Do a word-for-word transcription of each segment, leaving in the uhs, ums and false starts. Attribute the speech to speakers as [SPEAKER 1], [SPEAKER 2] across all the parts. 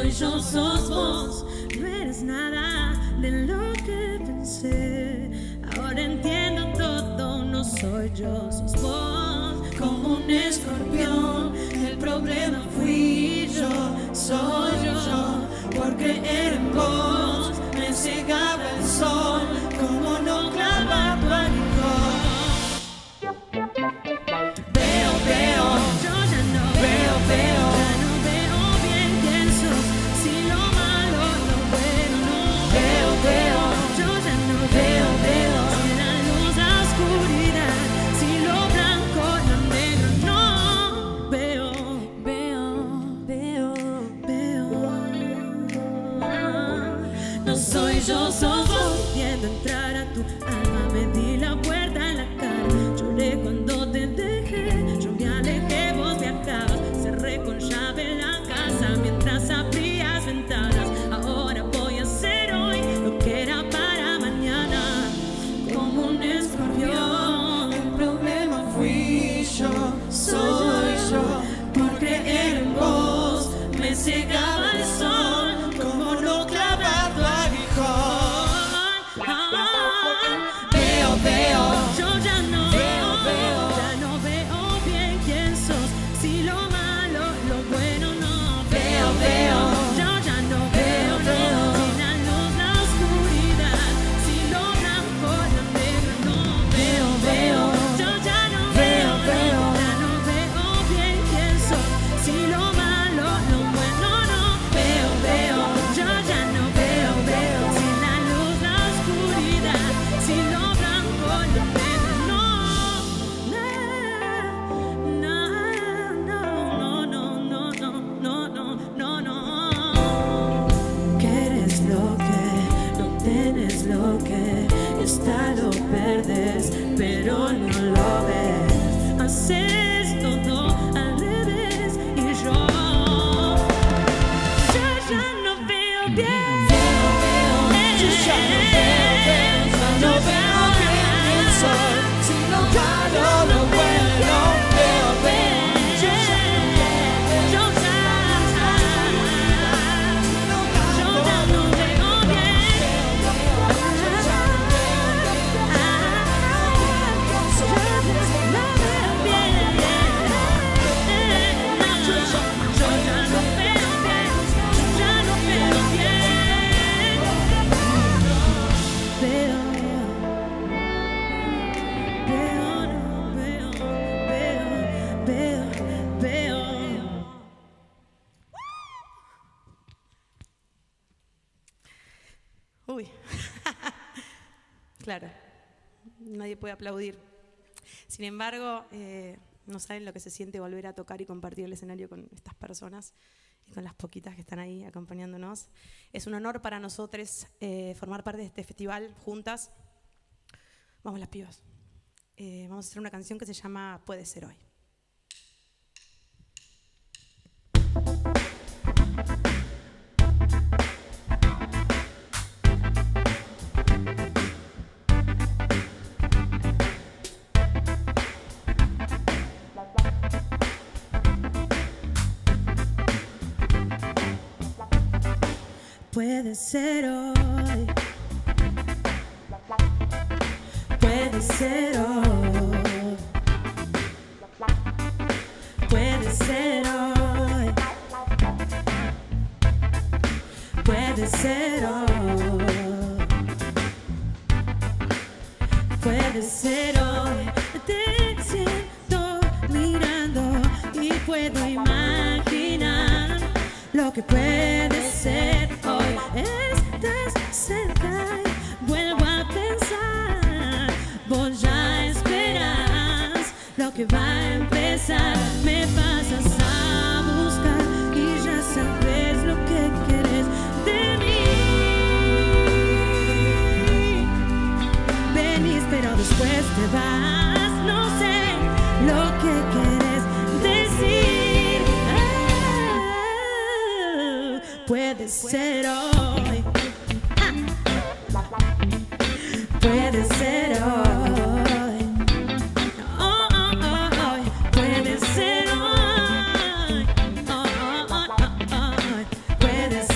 [SPEAKER 1] soy yo, sos vos. No eres nada de lo que pensé. Ahora entiendo todo, no soy yo, sos vos. Como un escorpión, el problema fui yo, soy yo. Por creer en vos, me cegaba el sol. Como no clavar tu aguijón. Veo, veo, yo ya no veo, veo, ya no veo bien quién sos. Si lo malo, lo bueno no veo, veo, yo ya no veo, veo. Si la luz, la oscuridad, si lo blanco, lo negro no veo, veo, veo, veo. No soy yo, sos vos. Viendo entrar a tu alma, me di la puerta en la cara. Lloré cuando te dejé, yo me alejé, vos viajabas. Cerré con llave la casa mientras abrías ventanas. Ahora voy a hacer hoy lo que era para mañana. Como un escorpión, el problema fui yo, soy yo. Por creer en vos, me cegaba el sol. Como no clavar tu aguijón. Veo, veo, yo ya no veo, veo, ya no veo bien quién sos. Si lo malo, lo bueno no veo, veo, yo ya no veo, veo. Si la luz, la oscuridad, si lo blanco, lo negro no veo, veo, yo ya no veo, veo, ya no veo bien quién sos. Si lo malo, lo bueno no veo, veo, yo ya no veo, veo. Si la luz, la oscuridad, si lo blanco, lo negro no, no, no, no, no, no, no, no, no. Quieres lo que no tienes, lo que está lo perdes, pero no lo ves. Haces todo al revés y yo, yo ya no veo bien. Yo ya no veo, veo, no veo bien quién soy. Si lo malo, lo bueno, veo, veo. Yo ya no veo, yo ya, yo ya no veo bien. Yo ya no veo bien. Yo ya no veo bien. Yo ya no veo bien. Veo, veo, no veo, veo, veo, veo.
[SPEAKER 2] Uy, claro, nadie puede aplaudir. Sin embargo, eh, no saben lo que se siente volver a tocar y compartir el escenario con estas personas y con las poquitas que están ahí acompañándonos. Es un honor para nosotros eh, formar parte de este festival juntas. Vamos las pibas. Eh, vamos a hacer una canción que se llama Puede ser hoy.
[SPEAKER 1] Puede ser hoy, puede ser hoy, puede ser hoy, puede ser hoy, puede ser hoy. Te siento mirando y puedo imaginar lo que puede ser hoy. Estás cerca y vuelvo a pensar. Vos ya esperas lo que va a empezar. Me pasas a buscar y ya sabes lo que quieres de mí. Venís pero después te vas. No sé lo que quieres decir. Ah, puede ser hoy. Ah, puede ser hoy. Puede ser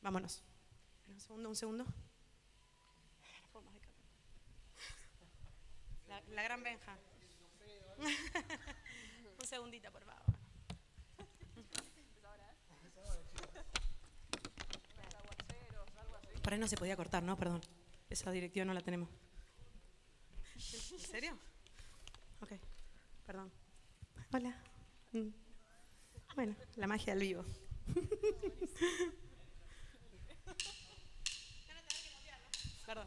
[SPEAKER 2] Vámonos. Un segundo, un segundo. La, la gran Benja. Un segundito, por favor. Por ahí no se podía cortar, ¿no? Perdón. Esa directiva no la tenemos. ¿En serio? Ok, perdón. Hola. Mm. Bueno, la magia del vivo. Perdón.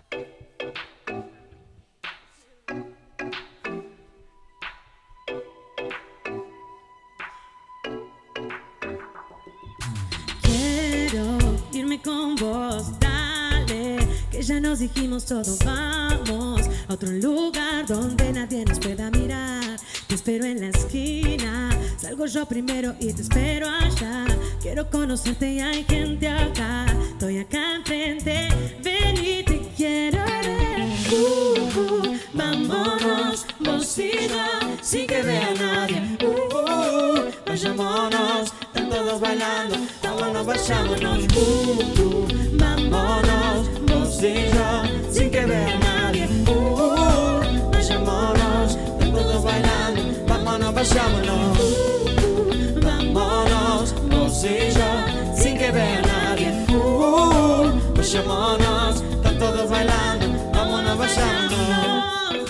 [SPEAKER 1] Quiero irme con vos, dale, que ya nos dijimos todo, vamos a otro lugar donde nadie nos pueda mirar. Te espero en la esquina, salgo yo primero y te espero allá. Quiero conocerte y hay gente acá, estoy acá enfrente, ven y te quiero ver. Uh, uh, vámonos, vos y yo, sin que vea nadie. Uh, uh, vayámonos, están todos bailando, vámonos, vayámonos. Uh, uh, vámonos, vos y yo, sin que vea nadie. Uh, uh, vayámonos, están todos bailando, vámonos, vayámonos. Uh, uh, vámonos, vos y yo, sin que vea nadie. Uh, uh, vayámonos, están todos bailando, vámonos, vayámonos.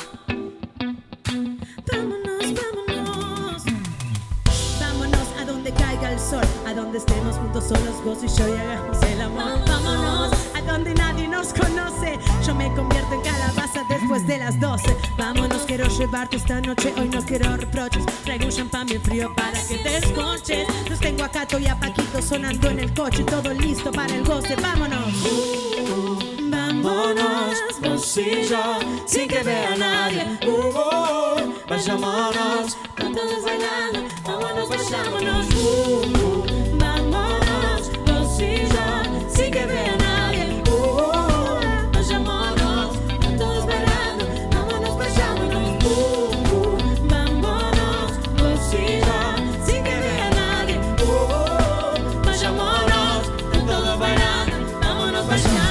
[SPEAKER 1] Vámonos, vámonos. Vámonos a donde caiga el sol, a donde estemos juntos solos, vos y yo, y hagamos el amor. Vámonos a donde nadie nos conoce, yo me convierto en calabaza después de las doce. Vámonos, quiero llevarte esta noche, hoy no quiero reproches. Traigo un champán bien frío para que te esconches. Los tengo a Cato y a Paquito sonando en el coche, todo listo para el goce. Vámonos. Uh, uh, vámonos, vos y yo, sin que vea nadie. Uh, uh, vayámonos, están todos bailando, vámonos, vayámonos. Uh, uh, vámonos, vos y yo, sin que vea nadie. Uh, uh, vayámonos, están todos bailando, vámonos, vayámonos. Uh, uh, vámonos, vos y yo, sin que vea nadie. Uh, uh, vayámonos, están todos bailando, vámonos, vayámonos.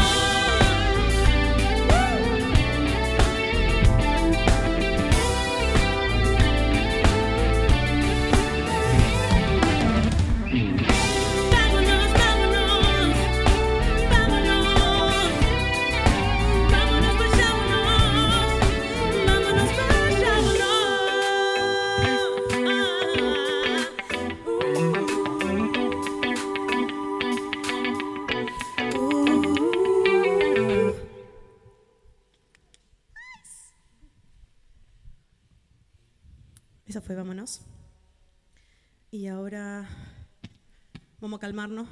[SPEAKER 1] Eso fue, vámonos. Y ahora vamos a calmarnos.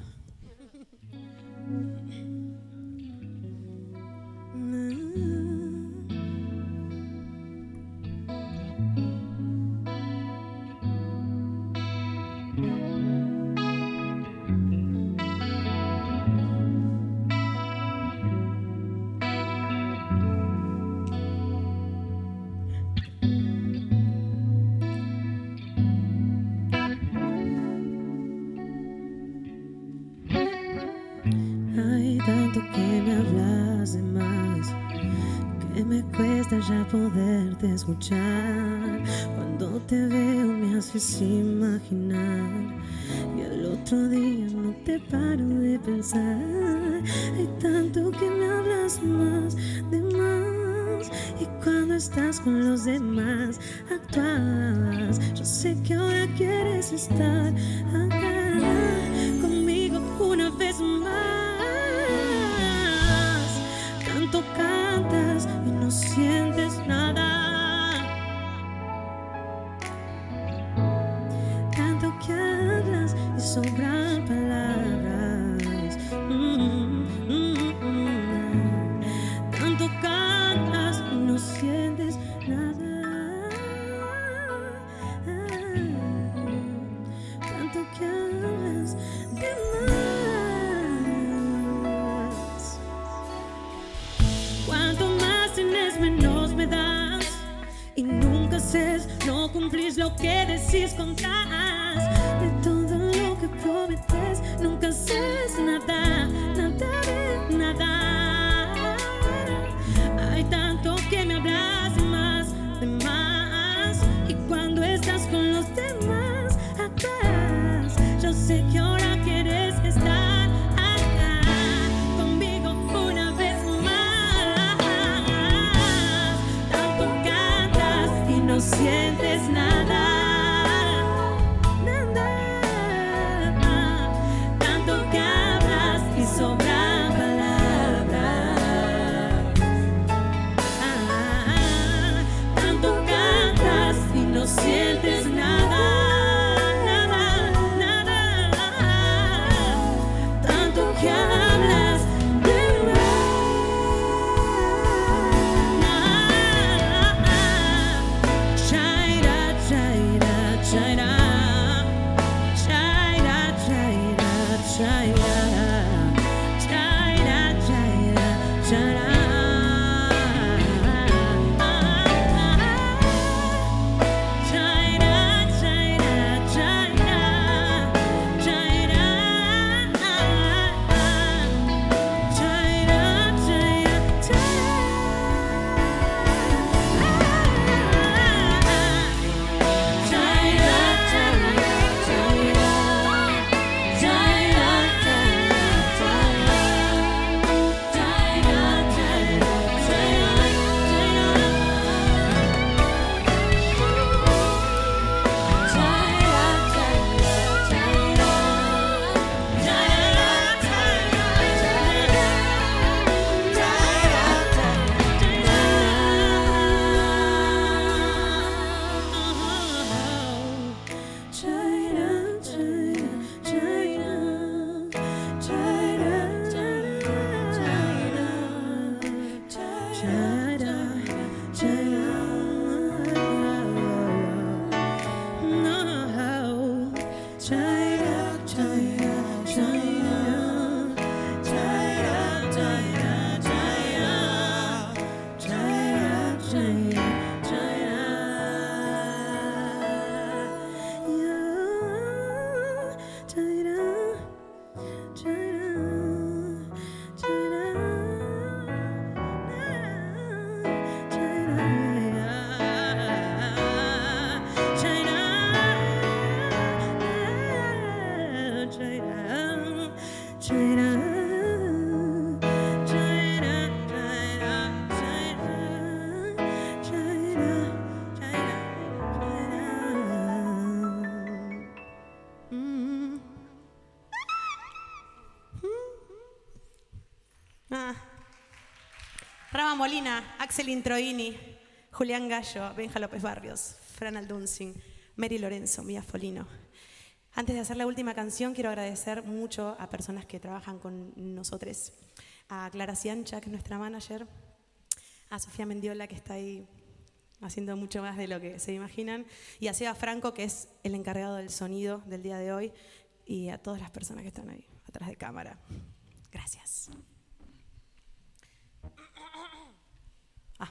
[SPEAKER 1] Hay tanto que me hablas de más, que me cuesta ya poderte escuchar. Cuando te veo me haces imaginar, y al otro día no te paro de pensar. Hay tanto que me hablas más de más, y cuando estás con los demás actúas. Yo sé que ahora quieres estar acá conmigo una vez más. Tanto cantas y no sientes nada, tanto que hablas y sobran palabras. Mm, mm, mm. Tanto cantas y no sientes nada, tanto que hablas de más. Cuanto más tienes, menos me das, y nunca haces, no cumplís lo que decís, contás. De todo lo que prometes, nunca haces nada.
[SPEAKER 2] Rama Molina, Axel Introini, Julián Gallo, Benja López Barrios, Fran Alduncin, Mary Lorenzo, Mía Folino. Antes de hacer la última canción, quiero agradecer mucho a personas que trabajan con nosotros. A Clara Ciancha, que es nuestra manager, a Sofía Mendiola, que está ahí haciendo mucho más de lo que se imaginan, y a Seba Franco, que es el encargado del sonido del día de hoy, y a todas las personas que están ahí, atrás de cámara. Gracias. Ah.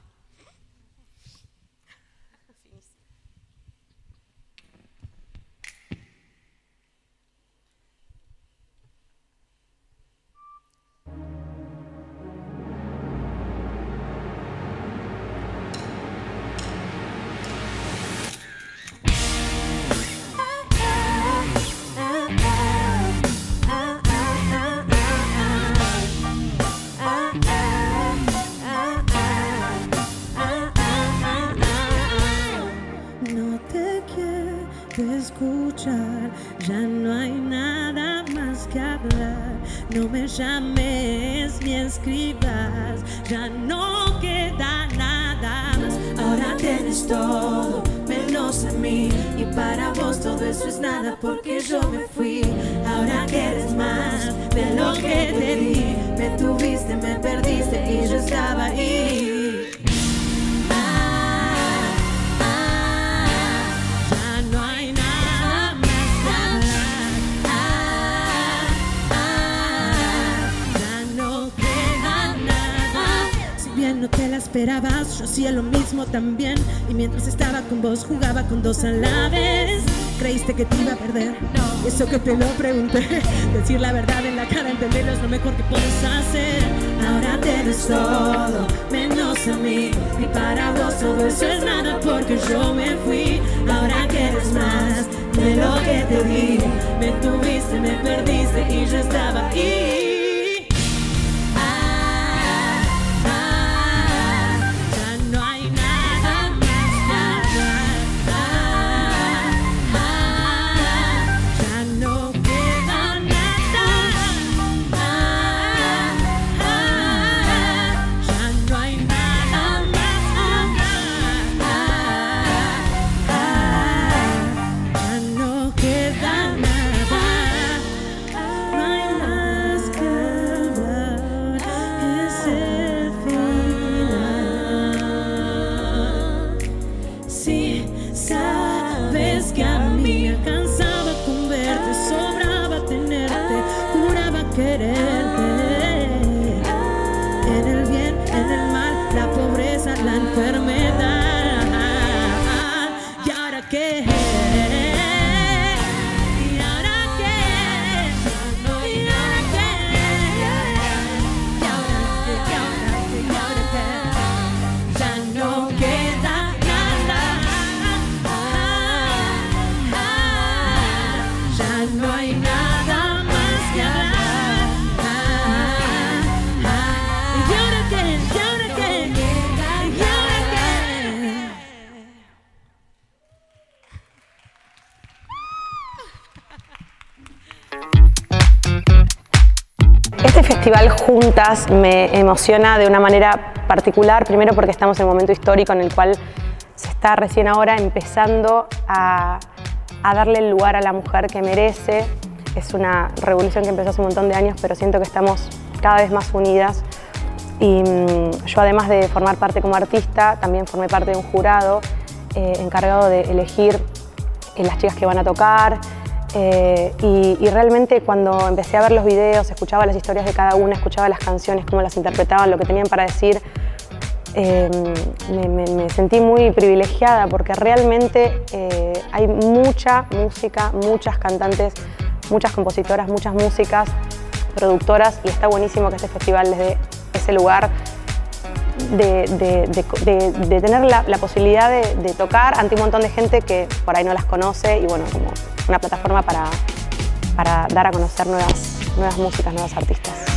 [SPEAKER 1] Escuchar, ya no hay nada más que hablar. No me llames ni escribas, ya no queda nada más. Ahora tienes todo menos a mí, y para vos todo eso es nada porque yo me fui. Ahora quieres más de lo que te di, me tuviste, me perdiste y yo estaba ahí. No te la esperabas, yo hacía lo mismo también. Y mientras estaba con vos jugaba con dos a la vez. Creíste que te iba a perder, no. Eso que te lo pregunté. Decir la verdad en la cara, entenderlo es lo mejor que puedes hacer. Ahora tienes todo, menos a mí, y para vos todo eso es nada porque yo me fui. Ahora quieres más de lo que te di, me tuviste, me perdiste y yo estaba ahí. La enfermedad, ¿y ahora qué? ¿Y ahora qué? ¿Y ahora qué? ¿Y ahora qué? ¿Y ahora qué? ¿Y ahora qué? Ya no queda nada, ya no hay nada más que hablar. ¿Y ahora qué? ¿Y ahora qué?
[SPEAKER 3] Este festival Juntas me emociona de una manera particular, primero porque estamos en un momento histórico en el cual se está recién ahora empezando a, a darle el lugar a la mujer que merece. Es una revolución que empezó hace un montón de años, pero siento que estamos cada vez más unidas. Y mmm, yo, además de formar parte como artista, también formé parte de un jurado eh, encargado de elegir eh, las chicas que van a tocar, Eh, y, y realmente cuando empecé a ver los videos, escuchaba las historias de cada una, escuchaba las canciones, cómo las interpretaban, lo que tenían para decir, eh, me, me, me sentí muy privilegiada porque realmente eh, hay mucha música, muchas cantantes, muchas compositoras, muchas músicas, productoras, y está buenísimo que este festival les dé ese lugar de, de, de, de, de tener la, la posibilidad de, de tocar ante un montón de gente que por ahí no las conoce, y bueno, como una plataforma para, para dar a conocer nuevas, nuevas músicas, nuevos artistas.